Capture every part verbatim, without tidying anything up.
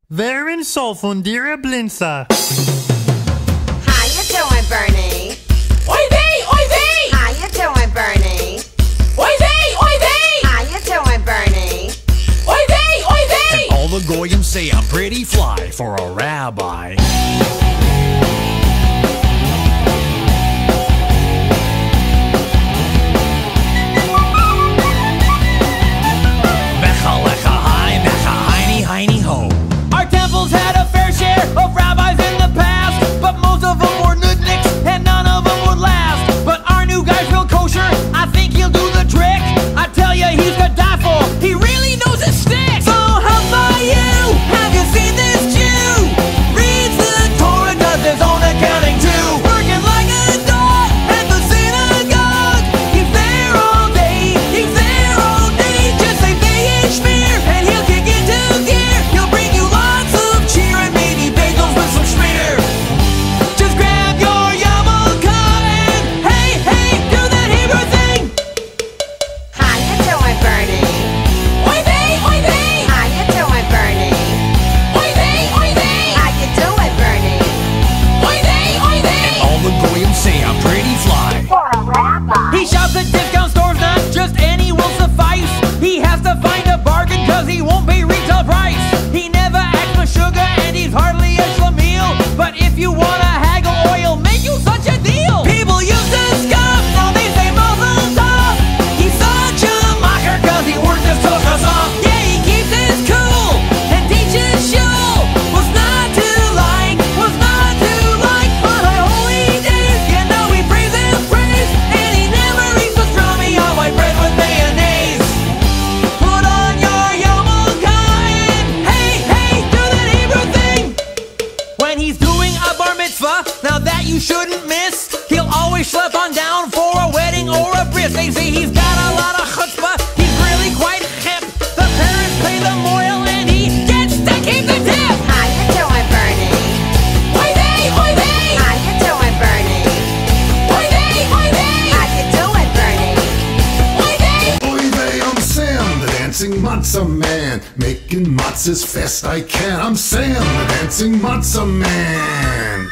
Verin sol fundira blinsa. How you doing, Bernie? Oi vey, oi vey! How you doing, Bernie? Oi vey, oi vey! How you doing, Bernie? Oi vey, oi vey! And all the goyim say I'm pretty fly for a rabbi. Our temples had a fair share of rabbis in the past, but most of them were nudniks and none of them would last. But our new guy's real kosher, I think he'll do the trick. I tell ya, he's got die for, he really knows his stick. So how about you? Have you seen this Jew? Reads the Torah, does his own accounting too. Working like a dog at the synagogue. He's there all day, he's there all day. Just say Be'esh Shmir and he'll kick into gear. He'll bring you lots of cheer and maybe bagels with some schmear. Just grab your yarmulke and hey, hey, do that Hebrew thing. How you doing, Bernie? Oi vey, oi vey! How you doing, Bernie? Oi vey, oi vey! How you doing, Bernie? Oi vey, oi vey! All the goyim say I'm pretty fly. For a rabbi. He shops at discount stores, not just any will suffice. He has to find a bargain cause he won't pay retail price. He never acts for sugar and he's hardly a schlemiel. But if you wanna haggle oil, make you such a deal. People used to scoff, now they say mazel tov. He's such a mocker cause he worked his us off. Yeah, he keeps his cool and teaches shul. Was not to like, was not to like. On our holy days, you know we praise and praise. And he never eats pastrami on white bread with mayonnaise. Put on your yarmulke and hey, hey, do that Hebrew thing. When he's doing a bar mitzvah, now that you shouldn't miss, he'll always schlep on down for a wedding or a bris. They say he's got a lot of chutzpah, he's really quite hip. The parents pay the moil and he gets to keep the tip. How you doing, Bernie? Oi vey, oi vey! How you doing, Bernie? Oi vey, oi vey! How you doing, Bernie? Oi vey! Oy vey, I'm Sam, the dancing matzah man. Making matzahs fast I can. I'm Sam, the dancing matzah man.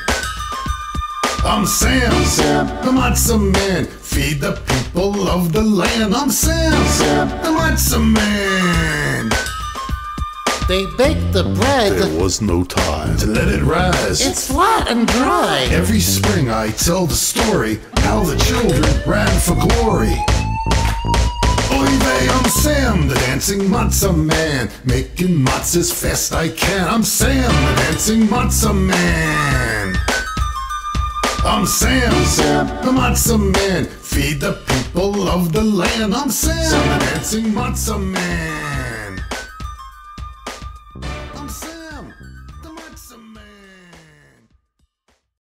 I'm Sam, Sam, the matzah man. Feed the people of the land. I'm Sam, Sam, the matzah man. They baked the bread. There was no time to let it rise. It's flat and dry. Every spring I tell the story how the children ran for glory. Oy vey, I'm Sam, the dancing matzah man. Making matzahs fast I can. I'm Sam, the dancing matzah man. I'm Sam, Sam, the matzah man. Feed the people of the land. I'm Sam, the dancing matzah man. I'm Sam, the matzah man.